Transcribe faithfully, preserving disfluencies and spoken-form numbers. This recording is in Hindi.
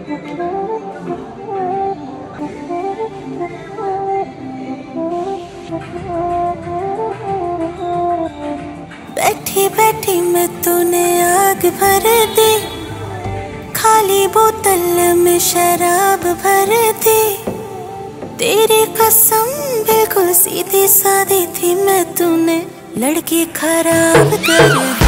बैठी बैठी मैं तूने आग भर दी, खाली बोतल में शराब भर दी। तेरी कसम बिल्कुल सीधी सादी थी मैं, तूने लड़की खराब कर दी।